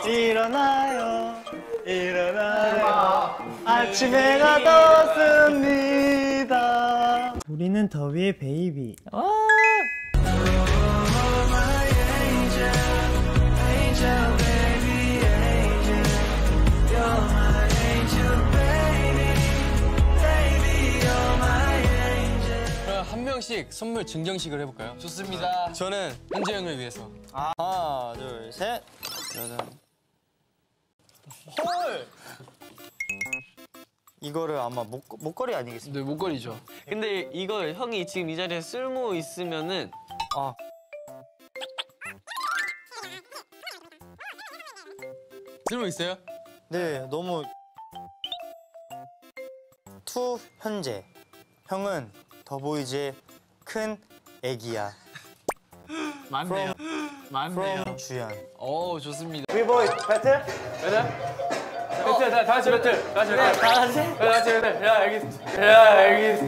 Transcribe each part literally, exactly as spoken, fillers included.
일어나요 일어나요 아침 해가 떴습니다. 우리는 더위의 베이비. 한 명씩 선물 증정식을 해볼까요? 좋습니다. 저는 현재 형을 위해서. 하나, 둘, 셋. 짜잔. 헐. 이거를 아마 목 목걸이 아니겠습니까? 네, 목걸이죠. 근데 이거 형이 지금 이 자리에 쓸모 있으면은 아. 쓸모 있어요? 네, 너무 투 현재. 형은 더보이즈의 큰 애기야. 맞네요. 맞네요. From 주연. 오, 좋습니다. 비보이 배틀? 배틀? 배틀, 다, 다 같이 배틀. 다 같이 배틀. 다 같이? 다 같이 배틀. 야, 여기. 야, 여기.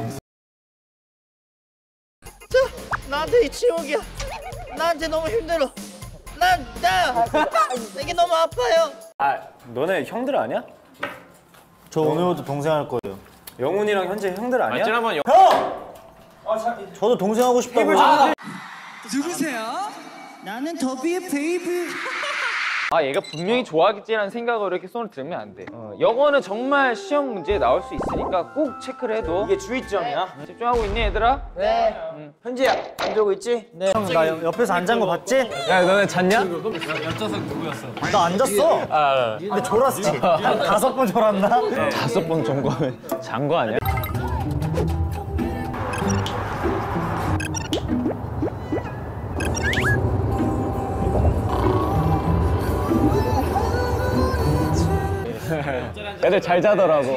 저, 나한테 이 지옥이야. 나한테 너무 힘들어. 난, 나, 이게 너무 아파요. 아, 너네 형들 아니야? 저 오늘부터 동생 할 거예요. 영훈이랑 현재 형들 아니야? 형! 아, 자, 저도 동생 하고 싶다고요. 아, 누구세요? 나는 더비의 베이비. 아 얘가 분명히 좋아하겠지라는 생각으로 이렇게 손을 들면 안 돼. 어, 영어는 정말 시험 문제에 나올 수 있으니까 꼭 체크를 해도. 이게 주의점이야. 응. 집중하고 있니 얘들아? 네. 응. 현지야, 잠들고 있지? 네. 형, 나 옆에서 안 잔 거 봤지? 야, 너네 잤냐? 옆좌석 누구였어? 나 안 잤어. 아, 근데 졸았지? 한 다섯 번 졸았나? 다섯 번 점검하면 잔 거 아니야? 애들 잘 자더라고.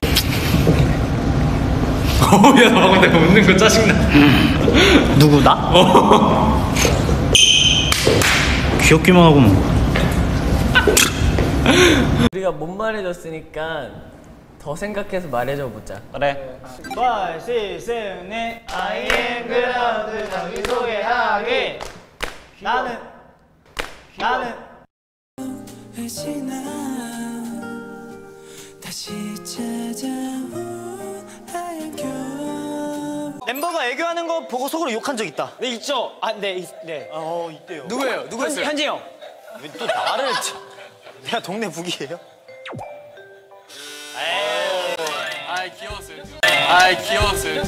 어우야, 나 방금 내가 웃는 거 짜증나. 누구, 나? 어. 귀엽기만 하고 뭐. 우리가 못 말해줬으니까 더 생각해서 말해줘 보자. 그래. 오, 육, 칠, 팔 I am 그라운드 자기소개하기. 나는 나는 멤버가 애교하는 거 보고 속으로 욕한 적 있다. 네 있죠. 아, 네, 있, 네. 어, 있대요. 누구예요? 누구였어요? 현지 형. 왜 또 나를? 내가 동네 북이에요? 아이, 귀여웠어요. 아이, 귀여웠어요.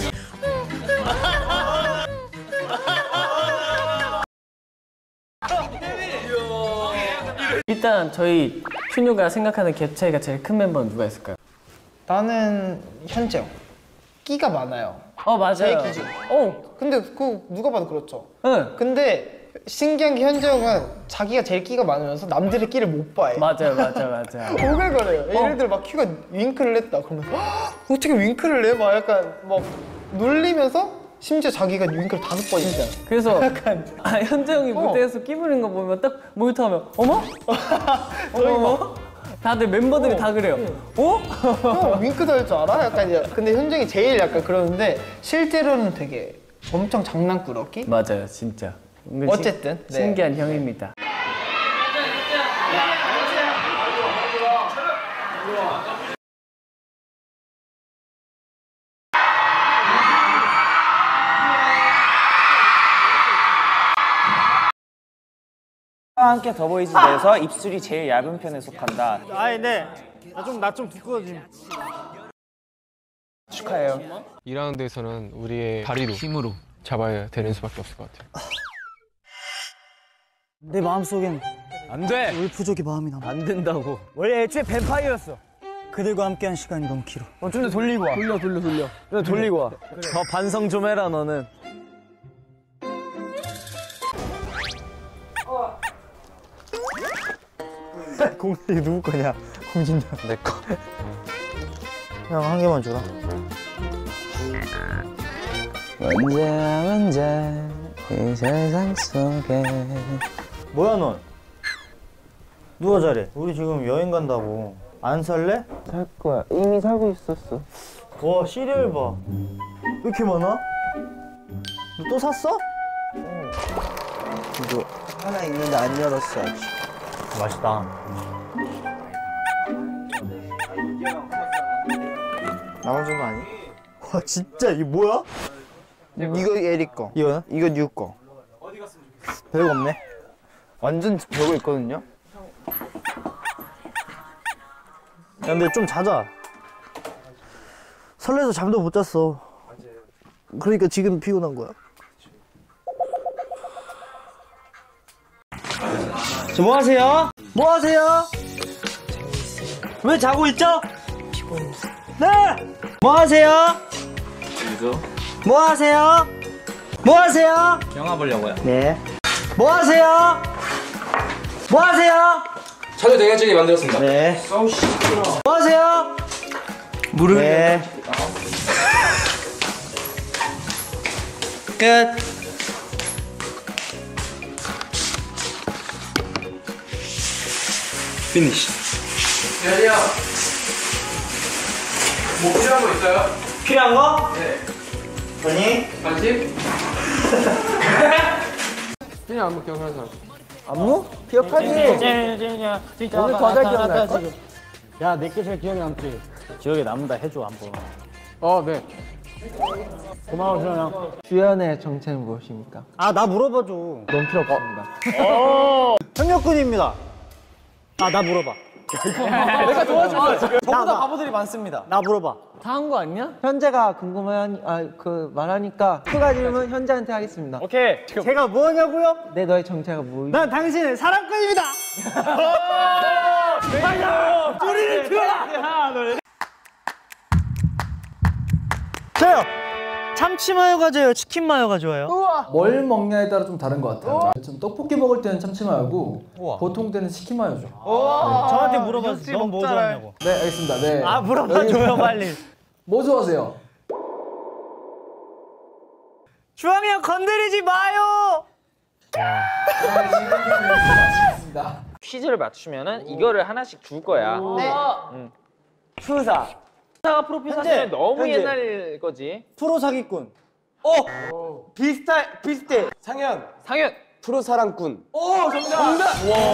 일단 저희 퓨뉴가 생각하는 갭 차이가 제일 큰 멤버는 누가 있을까요? 나는 현재요. 끼가 많아요. 어 맞아요. 제 기준. 어 근데 그 누가 봐도 그렇죠. 응. 근데 신기한 게 현재 형은 자기가 제일 끼가 많으면서 남들의 끼를 못 봐해. 맞아요, 맞아요, 맞아요. 오글거려요. 예를 들어 막 큐가 윙크를 했다 그러면 어떻게 윙크를 해? 막 약간 막 놀리면서 심지어 자기가 윙크를 다섯 번 했잖아. 그래서 약간 아, 현재 형이 어. 무대에서 끼 부리는 거 보면 딱 모니터하면 어머? 어머? 어머? 다들 멤버들이 어. 다 그래요. 어? 형 윙크도 할 줄 알아? 약간 이제 근데 현정이 제일 약간 그러는데 실제로는 되게 엄청 장난꾸러기? 맞아요, 진짜. 어쨌든 신, 신기한 네. 형입니다. 함께 더보이즈 내에서 입술이 제일 얇은 편에 속한다. 아니, 네. 나 좀 나 좀 두꺼워짐. 축하해요. 이 라운드에서는 우리의 다리로 힘으로 잡아야 되는 수밖에 없을 것 같아요. 내 마음속엔 안 돼! 울프족의 마음이 남아. 안 된다고. 원래 애초에 뱀파이어였어. 그들과 함께한 시간이 너무 길어. 어, 좀 더 돌리고 와. 돌려, 돌려, 돌려. 좀 돌리고 와. 더 반성 좀 해라, 너는. 공이 누구 거냐? 공진장. 내 거. 형 한 개만 주라. 언제나 혼자 이 세상 속에. 뭐야 넌? 누가 잘해? 우리 지금 여행 간다고. 안 살래? 살 거야. 이미 살고 있었어. 와 시리얼 봐. 왜 이렇게 많아? 너 또 샀어? 응. 이거 하나 있는데 안 열었어 아직. 맛있다. 나만 준거 아니? 와 진짜 이게 뭐야? 이거 에리 거. 이거는? 이거 뉴 거. 별거 없네. 완전 별거 있거든요. 야 근데 좀 자자. 설레서 잠도 못 잤어. 그러니까 지금 피곤한 거야. 저 뭐 하세요? 뭐 하세요? 왜 자고 있죠? 네! 뭐 하세요? 뭐 하세요? 뭐 하세요? 영화 보려고요. 네. 뭐 하세요? 뭐 하세요? 차도 된장찌개 만들었습니다. 네. 뭐 하세요? 물을. 네. 끝. 피니시. 대현이야. 뭐 필요한 거 있어요? 필요한 거? 네. 아니? 관심? 그냥 안무 기억하는 사람. 안무? 기억하지? 오늘 과자 기억날걸? 야, 내게 제일 기억에 남지? 기억에 남는다 해줘, 한번. 어, 네. 고마워, 수현아. 주연의 정체는 무엇입니까? 아, 나 물어봐줘. 너무 필요 없습니다. 현역군입니다. 아, 나 물어봐. 내가 도와줄게. 지금. 전부 다 바보들이 많습니다. 나 물어봐. 다 한 거 아니야? 현재가 궁금한 아그 말하니까 추가 질문 현재한테 하겠습니다. 오케이. 제가 뭐냐고요? 네 너의 정체가 뭐? 난 당신의 사랑꾼입니다. 소리를 들어라. 저요. 참치 마요 가져요. 치킨 마요 가져요. 뭘 먹냐에 따라 좀 다른 것 같아요. 전 떡볶이 먹을 때는 참치 마요고 보통 때는 치킨 마요죠. 저한테 물어봤어요. 넌 뭐 좋아하냐고. 네, 알겠습니다. 네. 아 물어봐줘요 빨리. 뭐 좋아하세요? 주황이 형 건드리지 마요. 퀴즈를 맞추면은 이거를 하나씩 줄 거야. 네. 응. 푸사. 푸사가 프로필 현재, 사진은 너무 현재. 옛날 거지. 프로 사기꾼. 어. 비슷할 비슷해. 상현. 상현. 프로 사랑꾼. 오, 정답!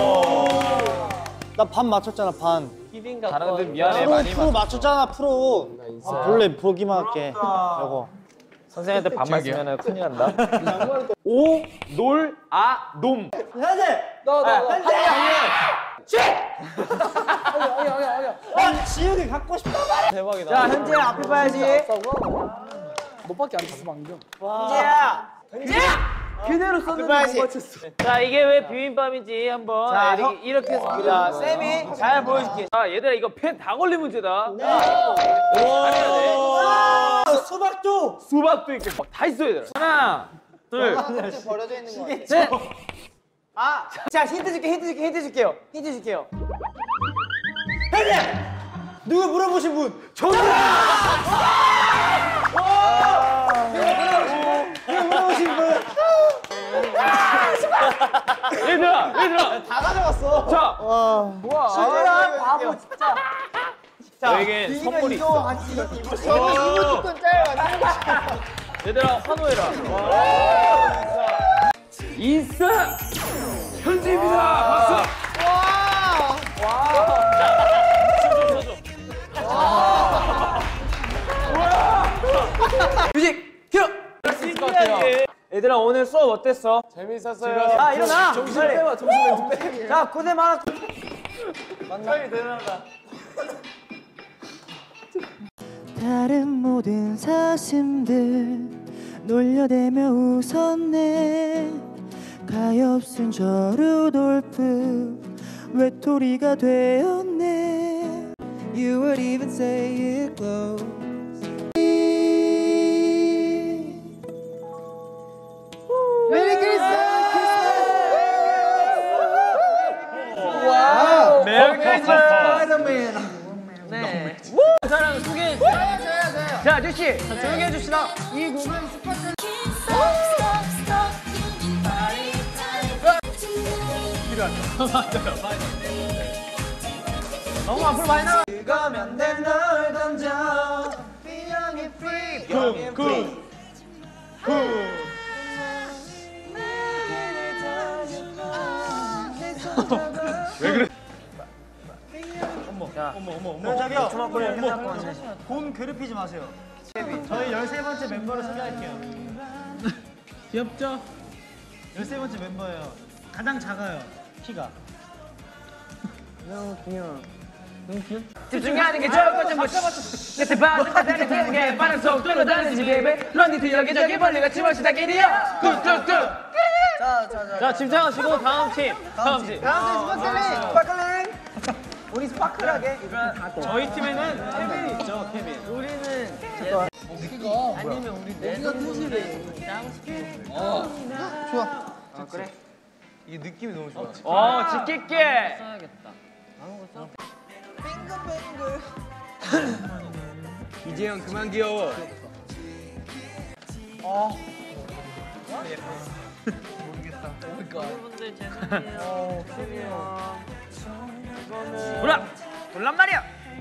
나 반 맞췄잖아 반. 다른데 미안해 프로 많이 프로 맞. 맞췄잖아 프로. 아, 볼래 보기만 할게. 여거. 선생님한테 반 맞으면 큰일 난다. 오, 놀, 아, 놈. 현재. 너너 현재. 아 지우개 갖고 싶다 말해. 대박이다. 자 현재 앞에 봐야지. 너밖에 안 쳤어 방금. 현재야. 현재야. 그대로 썼는데 못 맞췄어. 자, 이게 왜 비빔밥인지 한번 자, 이렇게, 형. 이렇게 해서 자 쌤이 잘 보여줄게. 자, 얘들아 이거 펜 다 걸린 문제다. 네. 잘해야 돼. 와, 수박도. 수박도 있고 막 다 있어 얘들아. 하나, 둘, 버려져 있는 거 같아. 셋. 아, 자 힌트 줄게, 힌트 줄게, 힌트 줄게요. 힌트 줄게요. 현재. 누구 물어보신 분? 정답. 누구 물어보신 분? 얘들아, 얘들아. 다 가져갔어. 자, 수진아 바보 진짜. 너에게 선물이 있어. 같이 입었어. 이모티콘 짜요. 얘들아 환호해라. 있어. 현지입니다. 박수. 뮤직 큐. 얘들아 오늘 수업 어땠어? 재밌었어요. 아 일어나. 정신 빨리. 빼봐, 정신 좀 빼. 자 고생 많았어. 빨리 일어나자. 다른 모든 사슴들 놀려대며 웃었네. 가엾은 저 루돌프 외톨이가 되었네. You would even say it close. 메리 크리스마스! 와우! 메리 크리스마스! 네. 사람 소개해. 자 아저씨 조용히 해줍시다. 이 곡은 스포츠. 너무 앞으로 많이 나와. 이거면 내 널 던져. 비영이 free. 비영이 free. 왜 그래? 어머 어머 어머. 저기요. 주먹구리 어머 어머. 곰 괴롭히지 마세요. 저희 열세 번째 멤버를 소개할게요. 귀엽죠? 열세 번째 멤버예요. 가장 작아요. 키가. 집중하는 게 좋을 거좀 끝에 반듯하게 되는 게 빠른 속도로 다니지 베이베 런닝트 여기저기 벌레같이 멋있다 게리야 굿굿굿 자 집중하시고 다음 팀. 다음 팀. 다음 팀 스파클링. 스파클링. 우리 스파클하게. 저희 팀에는 케빈이 있죠. 케빈. 우리는 아니면 우리 내가 뜻이래. 좋아. 아 그래? 이게 느낌이 너무 좋아. 어 짓궂게 이재영 그만 귀여워. 여러분들 죄송해요. 뭐라 놀란 말이야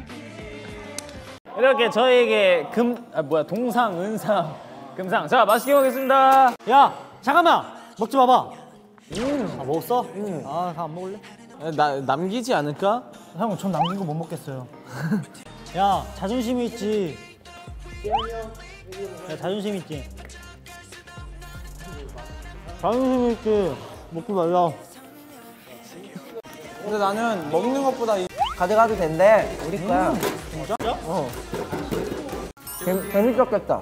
이렇게 저희에게 금, 아 뭐야 동상, 은상, 금상. 자 맛있게 먹겠습니다. 야 잠깐만 먹지 마봐. 음, 아, 먹었어? 음. 아, 다 안 먹을래? 나 남기지 않을까? 형, 전 남긴 거 못 먹겠어요. 야, 자존심이 있지. 야, 자존심 있지. 자존심 있지. 먹지 말라. 근데 나는 먹는 것보다 이... 가져가도 된대. 우리 거야. 진짜? 어. 재밌, 재밌었겠다.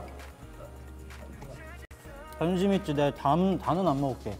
자존심 있지. 내가 단, 단은 안 먹을게.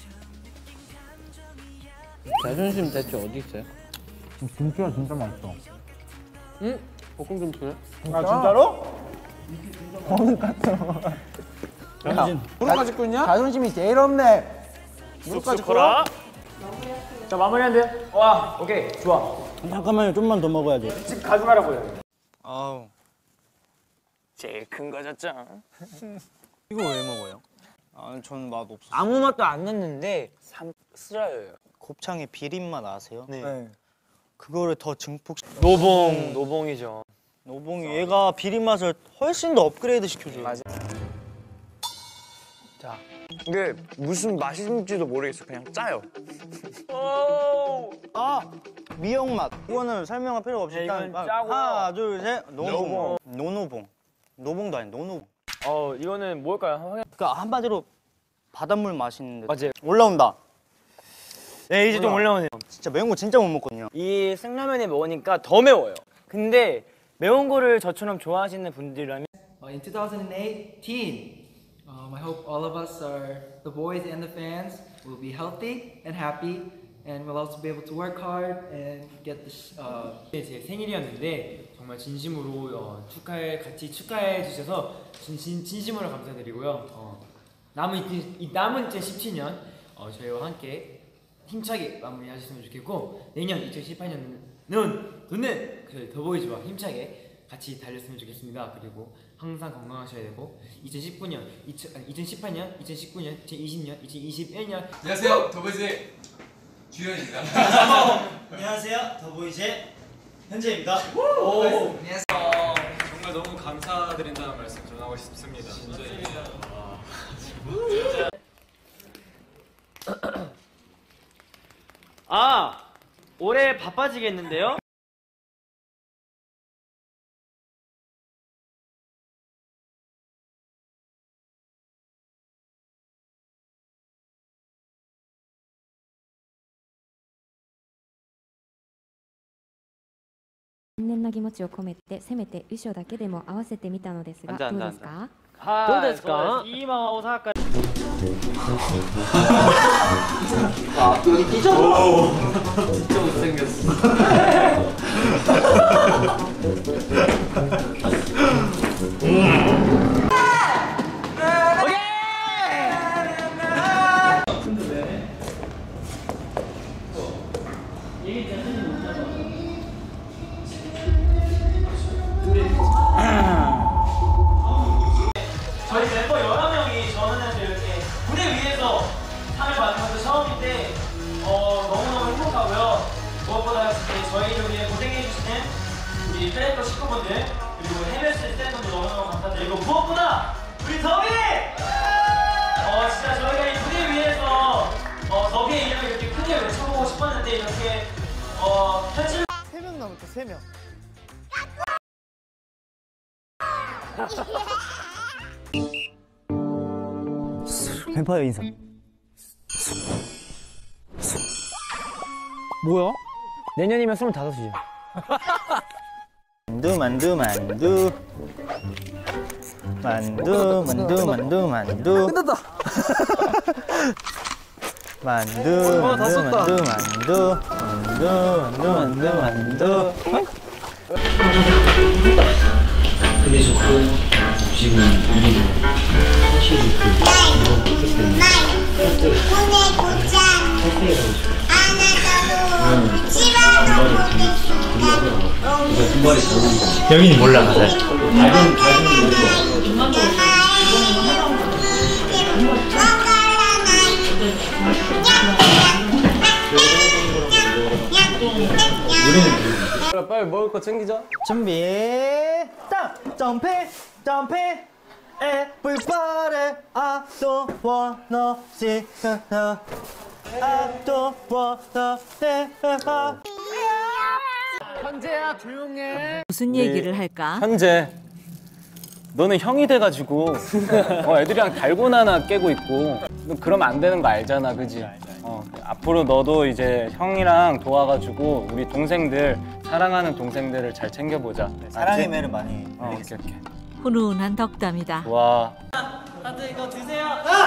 자존심 대체 어디 있어요? 김치가 진짜 맛있어. 응? 볶음 김치네? 아, 진짜로? 거는 같아. 자존심. 무릎까지 끓냐? 자존심이 제일 없네. 무릎까지 끓어? 자 마무리한대. 와 오케이 좋아 잠깐만요. 좀만 더 먹어야지. 집 가져가라고요 아우 제일 큰 거졌죠. 이거 왜 먹어요? 아, 전 맛 없어. 아무 맛도 안 났는데 삼 쓰라요예요. 곱창의 비린맛 아세요? 네. 그거를 더 증폭. 노봉, 노봉이죠. 노봉이 얘가 비린맛을 훨씬 더 업그레이드 시켜줘요. 맞아. 자, 이게 무슨 맛인지도 모르겠어. 그냥 짜요. 아 미역맛. 이거는 설명할 필요가 없이 일단 이건 짜고요. 하나 둘 셋 노봉. 노노봉. 노봉도 아니 노노봉. 어 이거는 뭘까요? 그러니까 한마디로 바닷물 맛있는데. 맞아요. 올라온다. 네, 이제 좀 올라오네요. 진짜 매운 거 진짜 못 먹거든요. 이 생라면에 먹으니까 더 매워요. 근데 매운 거를 저처럼 좋아하시는 분들이라면 In twenty eighteen, um, I hope all of us are the boys and the fans will be healthy and happy, and we'll also be able to work hard and get this. Uh, 제 생일이었는데 정말 진심으로 어, 축하해 같이 축하해 주셔서 진, 진, 진심으로 감사드리고요. 어, 남은 이, 이 남은 이천십칠 년 어, 저희와 함께 힘차게 마무리하셨으면 좋겠고 내년 이천십팔 년은 돈은 그 더보이즈와 힘차게 같이 달렸으면 좋겠습니다. 그리고 항상 건강하셔야 되고 이천십구 년, 이천, 아니, 이천십팔 년, 이천십구 년, 이천이십 년, 이천이십일 년. 안녕하세요, 더보이즈 주현입니다. 안녕하세요, 더보이즈의 현재입니다. 오, 안녕하세요. 어, 정말 너무 감사드린다는 말씀 전하고 싶습니다. 진짜. 아, 진짜. 아 올해 바빠지겠는데요? 残念な気持ちを込めてせめて衣装だけでも合わせてみたのですがどうですか？ どうですか？今大阪 아, 여기 끼잖아. 진짜 못생겼어. 저희 멤버 여러 명이 저는 이렇게 무대 위에서 상을 받는 것도 처음인데 어, 너무너무 행복하고요. 무엇보다 저희를 위해 고생해주시는 우리 팬더 식구분들 그리고 헤메스 팬분들 너무너무 감사드리고 무엇보다 우리 더비! 어, 진짜 저희가 이 무대 위에서 어, 더비의 이름을 이렇게 크게 외쳐보고 싶었는데 이렇게 어, 현실 세 명 남았. 이렇게 세 명. 뱀파이어 인사. 뭐야? 내년이면 스물다섯이지. 만두 만두 만두 만두 만두 만두 만두 끝났다. 만두 어, 다 만두 썼다. 만두 만두 만두 만두 만두 근데 저그 지금 이게 확실히 그 영인이 몰라 사실. 알건 알건 모르고. 그래, 빨리 먹을 거 챙기자. 준비 딱 점프 점프 Everybody I don't wanna see her I don't wanna see her 현재야 조용해. 무슨 얘기를 할까? 현재 너는 형이 돼가지고 어, 애들이랑 달고나나 깨고 있고 너 그러면 안 되는 거 알잖아, 그지? 어, 앞으로 너도 이제 형이랑 도와가지고 우리 동생들 사랑하는 동생들을 잘 챙겨보자. 사랑의 매를 많이 어, 오케이 오케이. 훈훈한 덕담이다. 와. 다들 이거 드세요.